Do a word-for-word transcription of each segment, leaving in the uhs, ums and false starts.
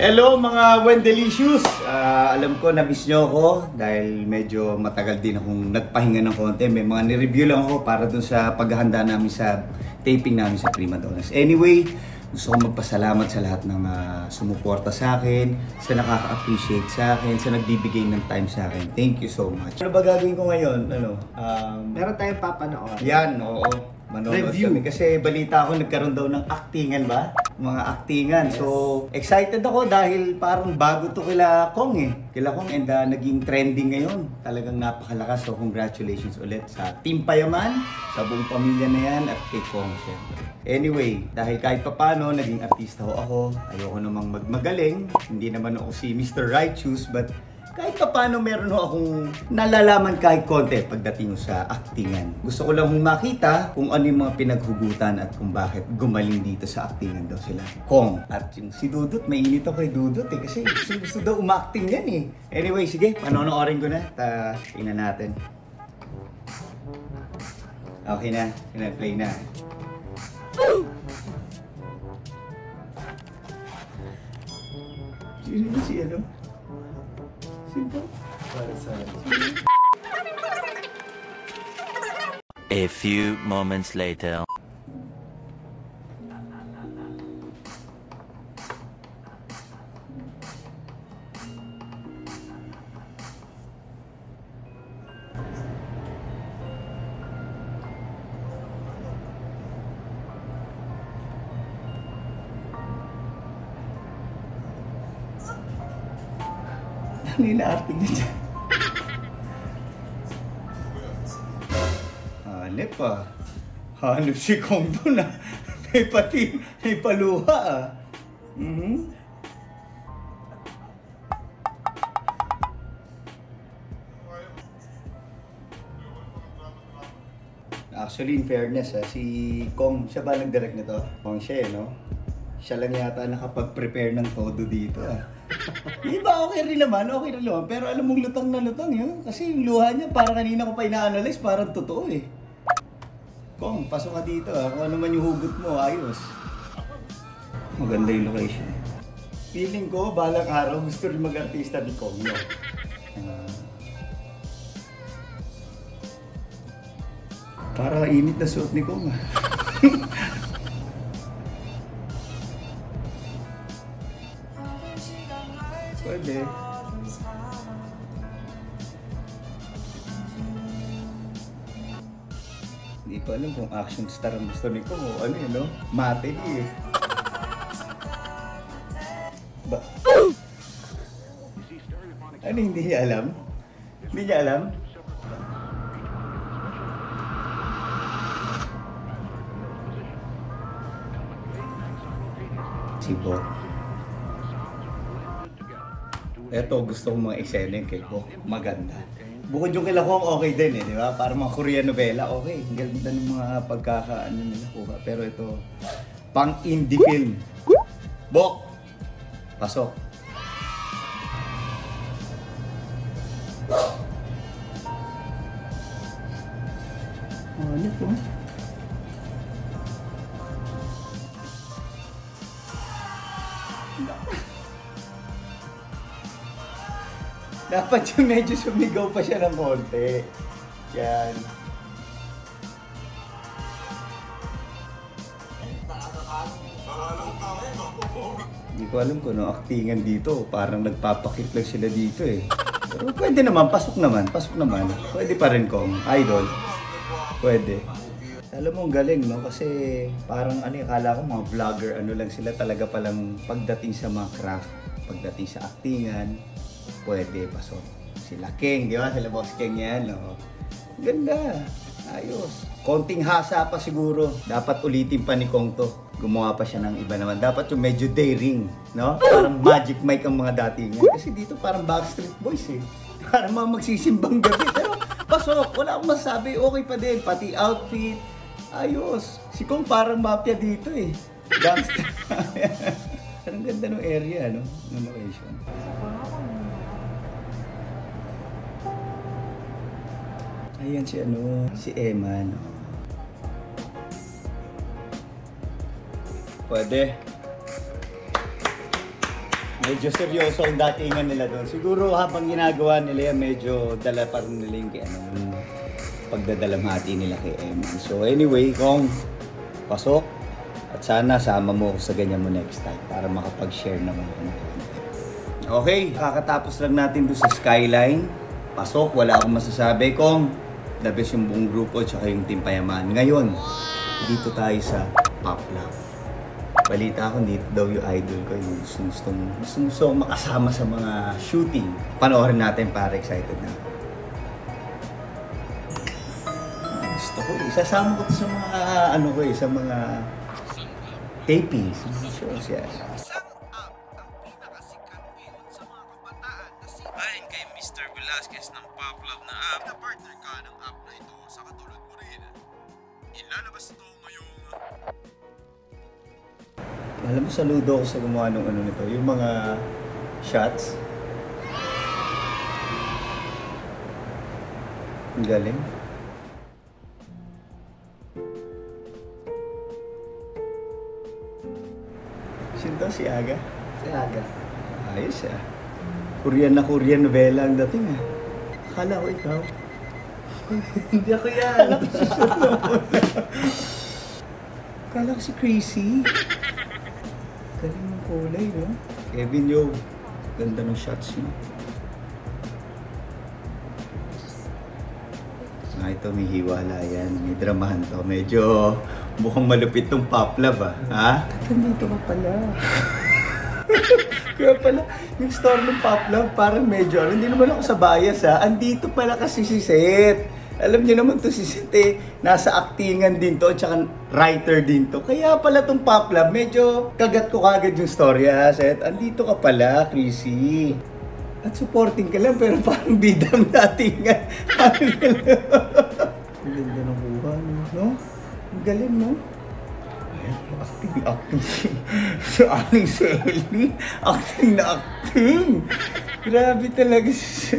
Hello mga Wendelicious! Uh, alam ko na-miss nyo ako dahil medyo matagal din akong nagpahinga ng konti. May mga nireview lang ako para dun sa paghahanda namin sa taping namin sa Prima Donnas. Anyway, gusto ko magpasalamat sa lahat ng uh, sumuporta sa akin, sa nakaka-appreciate sa akin, sa nagbibigay ng time sa akin. Thank you so much. Ano ba gagawin ko ngayon? Ano? Um, Meron tayong papanood. Yan, oo. Manonood kami kasi balita ako nagkaroon daw ng actingan ba? Mga actingan. Yes. So, excited ako dahil parang bago to kila Kong eh. Kila Kong and uh, naging trending ngayon. Talagang napakalakas. So, congratulations ulit sa Team Payaman, sa buong pamilya na yan at kay Kong syempre. Anyway, dahil kahit papano naging artista ho ako, ayoko namang magmagaling. Hindi naman ako si Mister Righteous, but kahit pa paano meron ho akong nalalaman kahit konti pagdating sa actingan. Gusto ko lang hong makita kung ano yung mga pinaghugutan at kung bakit gumaling dito sa actingan daw sila. Kong. At yung si Dudut, mainit ako kay Dudut eh kasi gusto, gusto daw umacting yan eh. Anyway, sige, panonoorin ko na. Ta, ina natin. Okay na, pina-play na. Sino si ano? A few moments later. Ano yung na-acting niya dyan? Hanip ah. Hanip si Kong doon ah. May pati, may paluha ah. Mm-hmm. Actually, in fairness ah, si Kong, siya ba nag-direct nito? Kong siya eh, no? Siya lang yata nakapag-prepare ng todo dito ah. Diba okay rin naman, okay rin naman. Pero alam mong lutang na lutang yun. Kasi yung luha niya, parang kanina ko pa ina-analyze, parang totoo eh. Kong, pasok ka dito ah. Kung ano man yung hugot mo, ayos. Maganda yung location. Feeling ko, balang araw, gusto rin mag-artista ni Kong. No? Uh, para init na suot ni Kong ah. Pwede. Hindi pa alam kung action star ang gusto ni Kong o ano yun, no? Mate eh. Ba? Ano hindi niya alam? Hindi niya alam? Si Bo. Eto, gusto kong mga eksena yung kay Bok. Maganda. Bukod yung kila Kong, okay din eh, di ba? Para mga Korean novela, okay. Ang ganda ng mga pagkakaano nila kuha. Pero ito, pang indie film. Bok! Pasok. Oh, ano po? Dapat yung medyo sumigaw pa siya ng konti. Yan. Hindi ko alam kung ano actingan dito. Parang nagpapakit lang sila dito eh. Pero pwede naman, pasok naman, pasok naman. Pwede pa rin Kong. Idol. Pwede. Alam mo, ang galing, no? Kasi parang ano, akala ko mga vlogger, ano lang sila talaga palang pagdating sa mga craft, pagdating sa actingan, pwede, pasok. Sila King, di ba? Sila Boss King yan, no? Ganda. Ayos. Konting hasa pa siguro. Dapat ulitin pa ni Kong to. Gumawa pa siya ng iba naman. Dapat yung medyo daring, no? Parang Magic Mike ang mga dati niya. Kasi dito parang Backstreet Boys eh. Parang mga magsisimbang gabi. Pero pasok, wala akong masabi. Okay pa din. Pati outfit. Ayos. Si Kong parang mafia dito eh. Gangster. Ang ganda ng area, no? Ng location. Ayan si ano, si Emma, no? Pwede. Medyo seryoso ang datingan nila doon. Siguro habang ginagawa nila yan, medyo dala pa rin nila yung kay, ano, pagdadalamhati nila kay Emmy. So anyway, kung pasok, at sana sama mo ako sa ganyan mo next time para makapag-share naman ako ng content. Okay, kakatapos lang natin doon sa Skyline. Pasok, wala akong masasabi. Kung the best yung buong grupo at saka yung Team Payaman. Ngayon, dito tayo sa Pop Love. Balita ko dito daw yung idol ko, yung gusto gusto makasama sa mga shooting. Panoorin natin para excited na. Gusto ko, isasama ko sa mga ano ko eh, sa mga tapings, sa mga shows yan. Ayon kay Mister Velasquez ng Pop Love na app, na partner ka ng app na ito sa katulad mo rin. Ilalabas ito ngayong... Alam mo, saludo ako sa gumawa ng ano nito, yung mga shots. Ang galing. Sino to? Si Aga? Si Aga. Ayos ah. Korean na Korean novela ang dating ah. Akala ko ikaw. Hindi ako yan. Akala ko si Crazy. Galing ng kulay, no? Kevin, yo. Ganda ng shots mo. Ah, ito may hiwala yan. May dramahan to. Medyo mukhang malupit tong Pop Love ah. Ha? Nandito ka pala. Kaya pala, yung story ng Pop Love parang medyo, ano, hindi naman ako sa bias ha. Andito pala kasi si Seth. Alam niyo naman to si Seth eh, nasa actingan din to, tsaka writer din to. Kaya pala tong Pop Love, medyo kagat ko kagad yung story ha, Seth. Andito ka pala, Chrissy. At supporting ka lang, pero parang bidang datingan. Ang ganda ng buha, no? Ang galing, no? Acting, acting si, si Aling Selly. Acting na acting. Grabe talaga si...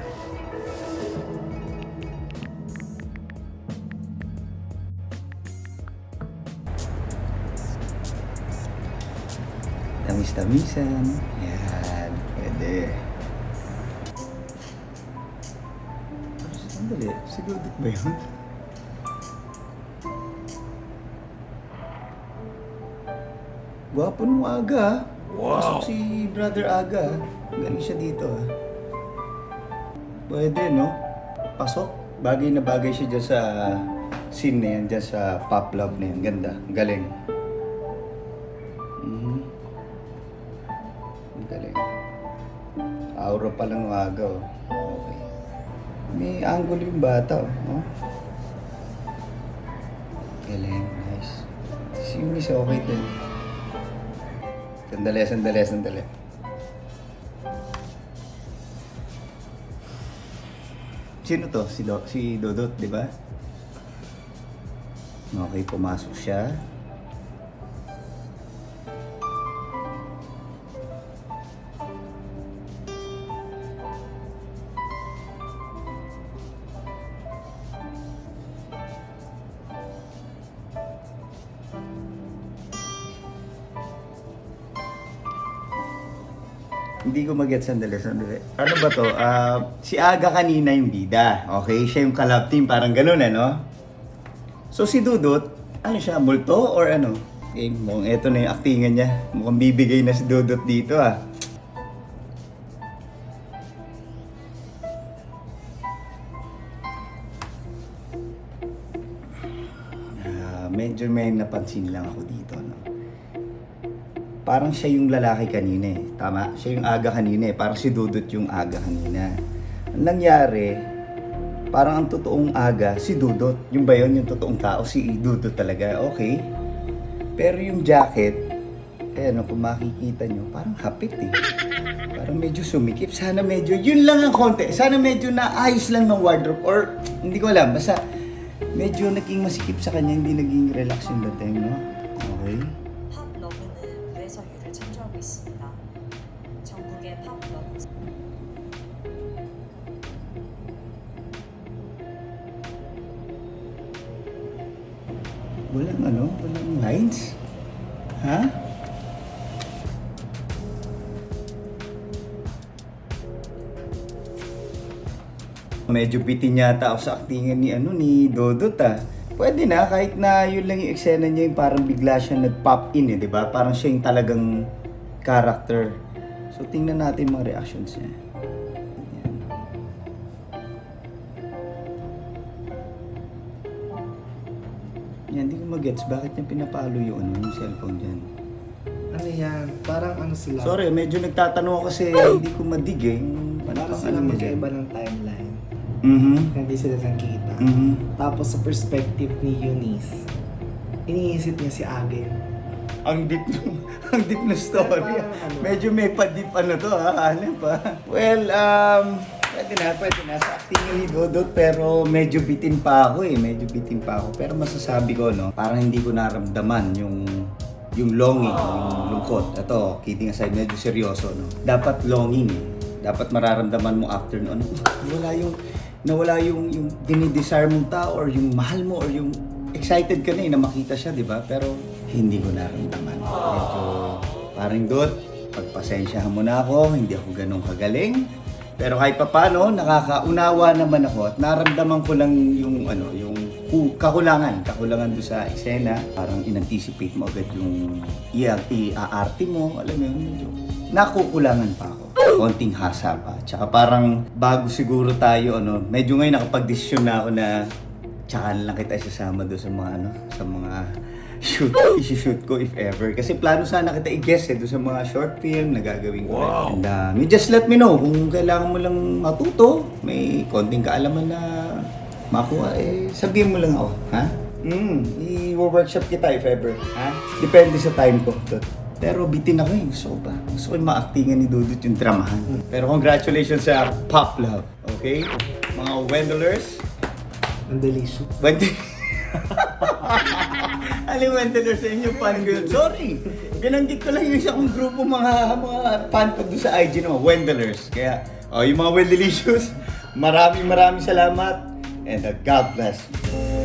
Tamis-tamisan. Yan. Pwede. Sandali. Si Dudut ba yun? Gwapo nung Aga. Wow. Pasok si Brother Aga. Galing siya dito ah. Pwede, no? Pasok. Bagay na bagay siya dyan sa scene na yan. Dyan sa Pop Love na yan. Ganda. Galing. Mm-hmm. Galing. Aura pa lang ng Aga oh. Okay. May angle yung bata oh. Galing. Nice. Si Eunice okay din. Sandali, sandali, sandali. Sino to? Si, Do si Dodot, di ba? Okay, pumasok siya. Hindi ko mag-get, sandali, sandali. Ano ba to? Uh, si Aga kanina yung bida. Okay? Siya yung collab team. Parang ganun, ano? So si Dudut, ano siya? Multo or ano? Okay, mukhang eto na yung actingan niya. Mukhang bibigay na si Dudut dito, ah. Uh, medyo may napansin lang ako dito, no? Parang siya yung lalaki kanina eh. Tama? Siya yung Aga kanina eh. Parang si Dudut yung Aga kanina. Ang nangyari, parang ang totoong Aga, si Dudut. Yung ba yun? Yung totoong tao, si Dudut talaga. Okay. Pero yung jacket, eh ano, kung makikita nyo, parang hapit eh. Parang medyo sumikip. Sana medyo, yun lang ang konti. Sana medyo naayos lang ng wardrobe. Or, hindi ko alam. Basta, medyo naging masikip sa kanya. Hindi naging relax yung dating, no? Okay. 있습니다. 전국의 팝 러브 Walang ano? Walang lines? Ha? Medyo bitin yata ako sa actingan ni ano ni Dodot ah. Pwede na kahit na yun lang yung eksena niya yung parang bigla siya nag-pop in eh, di ba? Parang siya yung talagang character. So tingnan natin mga reactions niya. Yan, hindi ko magets bakit niya pinapalo yung ano, yung cellphone dyan. Ano yan? Parang ano sila? Sorry, medyo nagtatanong ako kasi hindi ko madig eh. Parang sila magkaiba ng timeline. Mhm. Hindi sila nakita. Mhm. Tapos sa perspective ni Eunice, iniisip niya si Agen. Ang deep, ang deep na story. Parang ano? Medyo may pa-deep ano to ha, ano pa. Well, um, pwede na, pwede na sa acting ni Dodot pero medyo bitin pa ako eh, medyo bitin pa ako. Pero masasabi ko no, parang hindi ko naramdaman yung yung longing, yung lungkot. Ito, kidding aside, medyo seryoso no. Dapat longing eh. Dapat mararamdaman mo after no, ano, wala yung nawala yung yung dinidesire mong tao or yung mahal mo or yung excited ka na eh na makita siya, di ba? Pero hindi ko naramdaman. Medyo parang Dot, pagpasensyahan mo na ako, hindi ako ganun kagaling. Pero kahit pa paano, nakakaunawa naman ako at naramdaman ko lang yung ano, yung kakulangan, kakulangan doon sa eksena. Parang in-anticipate mo agad yung i-aarte mo, alam mo yun, medyo nakukulangan pa ako. Konting hasa pa. Tsaka parang bago siguro tayo, ano, medyo ngayon nakapag-desisyon na ako na tsaka lang kita isasama doon sa mga ano, sa mga shoot, isi-shoot ko if ever. Kasi plano sana kita i-guess eh doon sa mga short film na gagawin ko. Wow. And uh, you just let me know kung kailangan mo lang matuto, may konting kaalaman na makuha, eh sabihin mo lang ako, ha? Hmm, i-workshop kita if ever, ha? Depende sa time ko. Pero bitin ako eh, gusto ko pa. Gusto ko yung ma-actingan ni Dudut yung dramahan. Pero congratulations sa Pop Love, okay? Mga Wendelers. Ang delicious. Wendel... Aling Wendelers sa inyong fan ko yun. Sorry! Binanggit ko lang yung isa kong grupo mga mga fan ko doon sa I G no, Wendelers. Kaya, oh, yung mga Wendelicious, maraming maraming salamat and uh, God bless.